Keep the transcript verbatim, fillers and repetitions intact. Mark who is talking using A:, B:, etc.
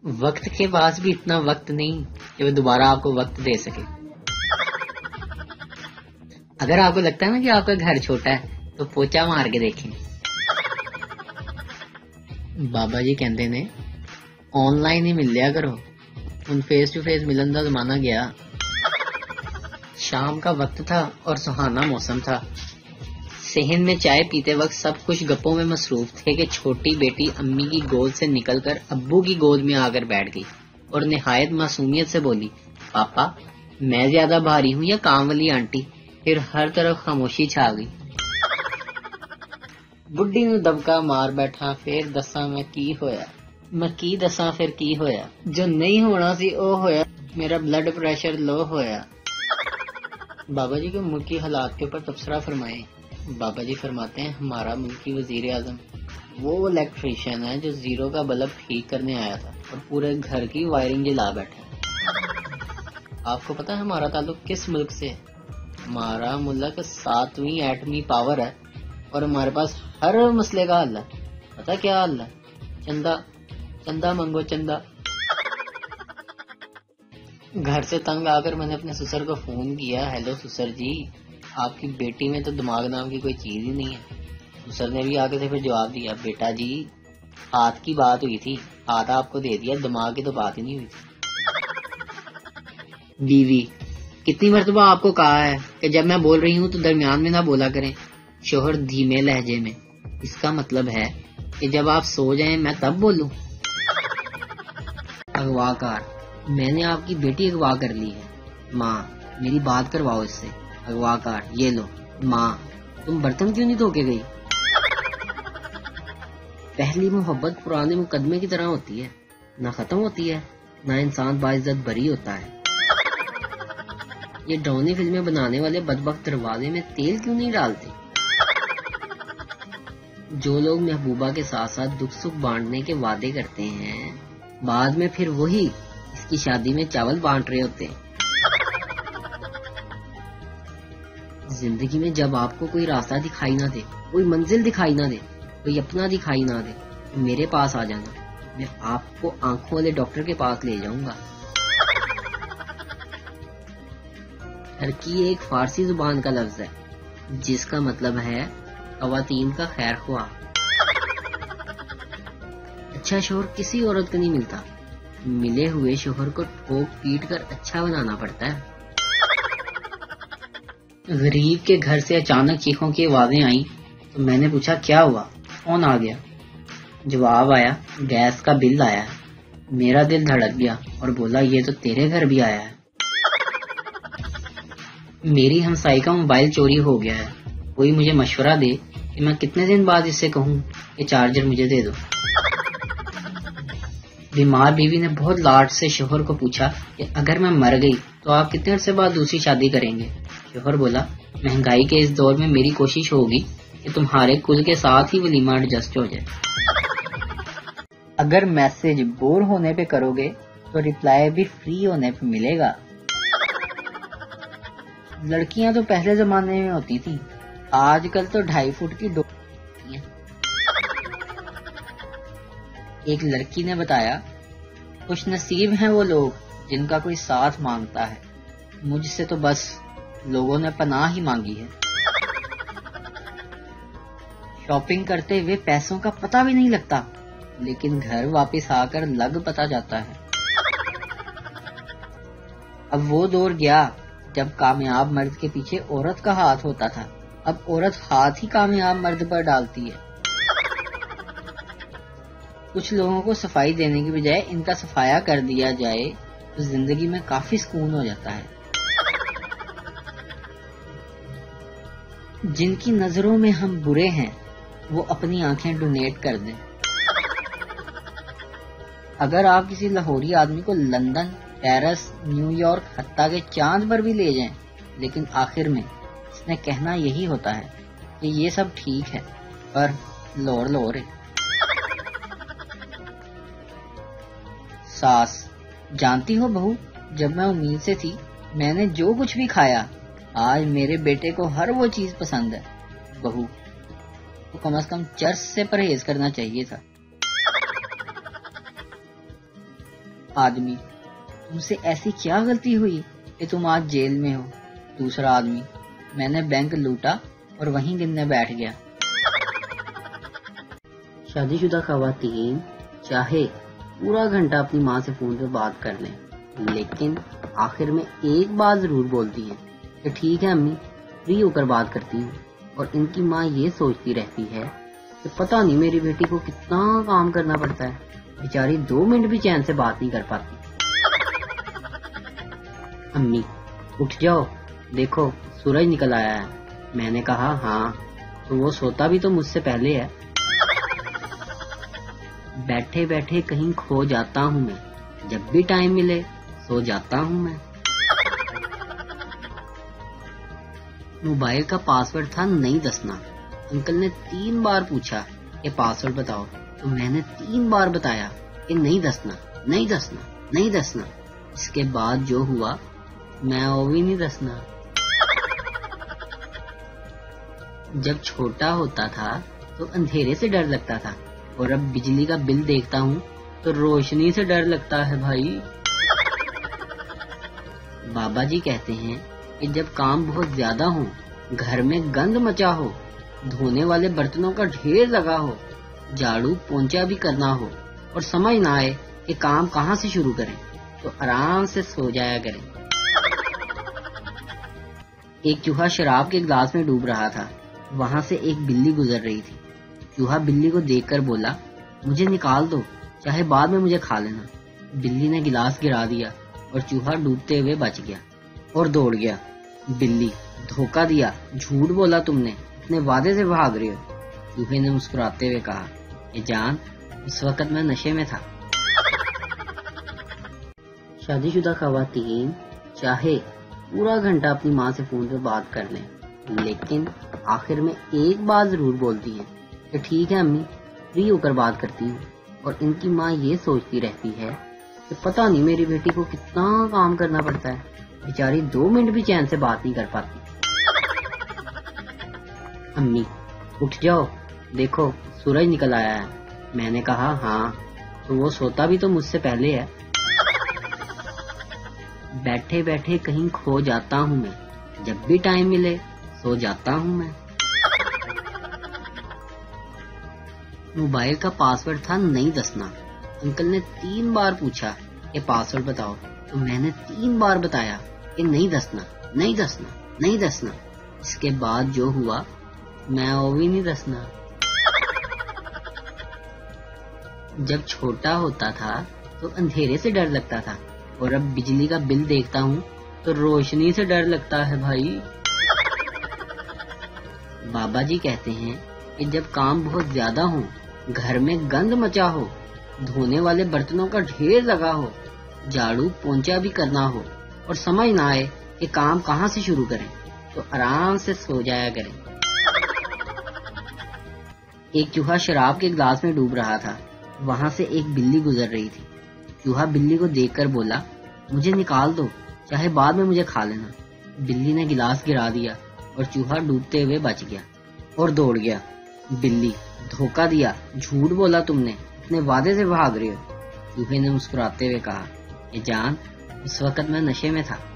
A: وقت کے پاس بھی اتنا وقت نہیں کہ وہ دوبارہ آپ کو وقت دے سکے. اگر آپ کو لگتا ہے نا کہ آپ کا گھر چھوٹا ہے تو پوچا مار کے دیکھیں. بابا جی کہندے نے آن لائن ہی مل لیا کرو، ان فیس ٹو فیس ملن کا زمانہ گیا. شام کا وقت تھا اور سہانا موسم تھا. صحن میں چائے پیتے وقت سب کچھ گپوں میں مصروف تھے کہ چھوٹی بیٹی امی کی گود سے نکل کر ابو کی گود میں آ کر بیٹھ گئی اور نہایت معصومیت سے بولی، پاپا میں زیادہ بھاری ہوں یا کام والی آنٹی؟ پھر ہر طرف خاموشی چھا گئی. بڈھی نو دبکا مار بیٹھا، پھر دساں میں کی ہویا میں کی دساں پھر کی ہویا جو نہیں ہونا سی او ہویا، میرا بلڈ پریشر لو ہویا. بابا جی کو ملکی حالات کے اوپر تبصرہ فرمائے. بابا جی فرماتے ہیں ہمارا ملکی وزیر اعظم وہ الیکٹریشین ہے جو زیرو کا بلب ٹھیک کرنے آیا تھا اور پورے گھر کی وائرنگ جلا بیٹھا. آپ کو پتا ہے ہمارا تعلق کس ملک سے ہے؟ ہمارا ملک ساتویں ایٹمی پاور ہے اور ہمارے پاس ہر مسئلے کا حل ہے. پتا کیا حل ہے؟ چندہ چندہ منگو چندہ. گھر سے تنگ آ کر میں نے اپنے سسر کو فون کیا، ہیلو سسر جی آپ کی بیٹی میں تو دماغ نام کی کوئی چیز ہی نہیں ہے. سسر نے بھی آگے سے پھر جواب دیا، بیٹا جی ہاتھ کی بات ہوئی تھی، ہاتھ آپ کو دے دیا، دماغ کی تو بات ہی نہیں ہوئی تھی. بیوی، کتنی مرتبہ آپ کو کہا ہے کہ جب میں بول رہی ہوں تو درمیان میں نہ بولا کریں. شوہر دھیمے لہجے میں، اس کا مطلب ہے کہ جب آپ سو جائیں میں تب بولوں. اغوا کار، میں نے آپ کی بیٹی اغوا کر لی ہے. ماں، میری بات کرواؤ اس سے. اغوا کار، یہ لو. ماں، تم برتن کیوں نہیں دھو کے گئی؟ پہلی محبت پرانے مقدمے کی طرح ہوتی ہے، نہ ختم ہوتی ہے نہ انسان باعزت بری ہوتا ہے. یہ ڈرامے فلمیں بنانے والے بدبخت دروازے میں تیل کیوں نہیں ڈالتے؟ جو لوگ محبوبہ کے ساتھ ساتھ دکھ سکھ بانٹنے کے وعدے کرتے ہیں، بعد میں پھر وہی اس کی شادی میں چاول بانٹ رہے ہوتے ہیں. زندگی میں جب آپ کو کوئی راستہ دکھائی نہ دے، کوئی منزل دکھائی نہ دے، کوئی اپنا دکھائی نہ دے، تو میرے پاس آ جانا، میں آپ کو آنکھوں والے ڈاکٹر کے پاس لے جاؤں گا. ترکی ایک فارسی زبان کا لفظ ہے جس کا مطلب ہے خواتین کا خیر خواہ. اچھا شوہر کسی عورت کو نہیں ملتا، ملے ہوئے شوہر کو ٹھوک پیٹ کر اچھا بنانا پڑتا ہے. غریب کے گھر سے اچانک چیخوں کی آوازیں آئیں تو میں نے پوچھا کیا ہوا؟ کون آ گیا؟ جواب آیا، گیس کا بل آیا ہے. میرا دل دھڑک گیا اور بولا یہ تو تیرے گھر بھی آیا ہے. میری ہمسائی کا موبائل چوری ہو گیا ہے، کوئی مجھے مشورہ دے کہ میں کتنے دن بعد اس سے کہوں کہ چارجر مجھے دے دو. بیمار بیوی نے بہت لاڈ سے شوہر کو پوچھا کہ اگر میں مر گئی تو آپ کتنے عرصے بعد دوسری شادی کریں گے؟ شوہر بولا، مہنگائی کے اس دور میں میری کوشش ہوگی کہ تمہارے کل کے ساتھ ہی ولیمہ ایڈجسٹ ہو جائے. اگر میسج بور ہونے پہ کرو گے تو ریپلائی بھی فری ہونے پہ ملے گا. لڑکیاں تو پہلے زمانے میں ہوتی تھیں، آج کل تو ڈھائی فٹ کی ڈو. ایک لڑکی نے بتایا، خوش نصیب ہیں وہ لوگ جن کا کوئی ساتھ مانگتا ہے، مجھ سے تو بس لوگوں نے پناہ ہی مانگی ہے. شاپنگ کرتے ہوئے پیسوں کا پتہ بھی نہیں لگتا، لیکن گھر واپس آ کر لگ پتہ جاتا ہے. اب وہ دور گیا جب کامیاب مرد کے پیچھے عورت کا ہاتھ ہوتا تھا، اب عورت ہاتھ ہی کامیاب مرد پر ڈالتی ہے. کچھ لوگوں کو صفائی دینے کی بجائے ان کا صفایا کر دیا جائے تو زندگی میں کافی سکون ہو جاتا ہے. جن کی نظروں میں ہم برے ہیں وہ اپنی آنکھیں ڈونیٹ کر دیں. اگر آپ کسی لاہوری آدمی کو لندن، پیرس، نیو یارک، حتیٰ کہ چاند پر بھی لے جائیں، لیکن آخر میں اس نے کہنا یہی ہوتا ہے کہ یہ سب ٹھیک ہے پر لوڑ لوڑ ہے. ساس، جانتی ہو بہو، جب میں امید سے تھی میں نے جو کچھ بھی کھایا، آج میرے بیٹے کو ہر وہ چیز پسند ہے. بہو، تو کم از کم چرس سے پرہیز کرنا چاہیے تھا. آدمی: تم سے ایسی کیا غلطی ہوئی کہ تم آج جیل میں ہو؟ دوسرا آدمی: میں نے بینک لوٹا اور وہیں گننے بیٹھ گیا۔ شادی شدہ خواتین چاہے پورا گھنٹہ اپنی ماں سے فون پہ بات کر لیں، لیکن آخر میں ایک بات ضرور بولتی ہیں کہ ٹھیک ہے امی، فری ہو کر بات کرتی ہوں، اور ان کی ماں یہ سوچتی رہتی ہے کہ پتہ نہیں میری بیٹی کو کتنا کام کرنا پڑتا ہے، بیچاری دو منٹ بھی چین سے بات نہیں کر پاتی۔ امی: اٹھ جاؤ، دیکھو سورج نکل آیا ہے۔ میں نے کہا ہاں، تو وہ سوتا بھی تو مجھ سے پہلے ہے۔ بیٹھے بیٹھے کہیں کھو جاتا ہوں میں، جب بھی ٹائم ملے سو جاتا ہوں میں۔ موبائل کا پاسورڈ تھا نہیں دسنا۔ انکل نے تین بار پوچھا کہ پاسورڈ بتاؤ، تو میں نے تین بار بتایا کہ نہیں دسنا، نہیں دسنا، نہیں دسنا۔ اس کے بعد جو ہوا میں وہ بھی نہیں دسنا۔ جب چھوٹا ہوتا تھا تو اندھیرے سے ڈر لگتا تھا، اور اب بجلی کا بل دیکھتا ہوں تو روشنی سے ڈر لگتا ہے بھائی۔ بابا جی کہتے ہیں کہ جب کام بہت زیادہ ہو، گھر میں گند مچا ہو، دھونے والے برتنوں کا ڈھیر لگا ہو، جھاڑو پونچھا بھی کرنا ہو، اور سمجھ نہ آئے کہ کام کہاں سے شروع کریں، تو آرام سے سو جایا کریں۔ ایک چوہا شراب کے گلاس میں ڈوب رہا تھا، وہاں سے ایک بلی گزر رہی تھی۔ چوہا بلی کو دیکھ کر بولا: مجھے نکال دو، چاہے بعد میں مجھے کھا لینا۔ بلی نے گلاس گرا دیا اور چوہا ڈوبتے ہوئے بچ گیا اور دوڑ گیا۔ بلی: دھوکہ دیا، جھوٹ بولا تم نے، اپنے وعدے سے بھاگ رہے ہو۔ چوہے نے مسکراتے ہوئے کہا: اے جان، اس وقت میں نشے میں تھا۔ شادی شدہ خواتین چاہے پورا گھنٹہ اپنی ماں سے فون پہ بات کر لیں، لیکن آخر میں ایک بات ضرور بولتی ہیں کہ ٹھیک ہے امی، فری ہو کر بات کرتی ہوں، اور ان کی ماں یہ سوچتی رہتی ہے کہ پتہ نہیں میری بیٹی کو کتنا کام کرنا پڑتا ہے، بیچاری دو منٹ بھی چین سے بات نہیں کر پاتی۔ امی: اٹھ جاؤ، دیکھو سورج نکل آیا ہے۔ میں نے کہا ہاں، تو وہ سوتا بھی تو مجھ سے پہلے ہے۔ بیٹھے بیٹھے کہیں کھو جاتا ہوں میں، جب بھی ٹائم ملے سو جاتا ہوں میں۔ موبائل کا پاسورڈ تھا نہیں دسنا۔ انکل نے تین بار پوچھا کہ پاسورڈ بتاؤ، تو میں نے تین بار بتایا کہ نہیں دسنا، نہیں دسنا، نہیں دسنا۔ اس کے بعد جو ہوا میں وہ بھی نہیں دسنا۔ جب چھوٹا ہوتا تھا تو اندھیرے سے ڈر لگتا تھا، اور اب بجلی کا بل دیکھتا ہوں تو روشنی سے ڈر لگتا ہے بھائی۔ بابا جی کہتے ہیں کہ جب کام بہت زیادہ ہو، گھر میں گند مچا ہو، دھونے والے برتنوں کا ڈھیر لگا ہو، جھاڑو پونچھا بھی کرنا ہو، اور سمجھ نہ آئے کہ کام کہاں سے شروع کریں، تو آرام سے سو جایا کریں۔ ایک چوہا شراب کے گلاس میں ڈوب رہا تھا، وہاں سے ایک بلی گزر رہی تھی۔ چوہا بلی کو دیکھ کر بولا: مجھے نکال دو، چاہے بعد میں مجھے کھا لینا۔ بلی نے گلاس گرا دیا اور چوہا ڈوبتے ہوئے بچ گیا اور دوڑ گیا۔ بلی: دھوکہ دیا، جھوٹ بولا تم نے، اپنے وعدے سے بھاگ رہے ہو۔ چوہے نے مسکراتے ہوئے کہا: اے جان، اس وقت میں نشے میں تھا۔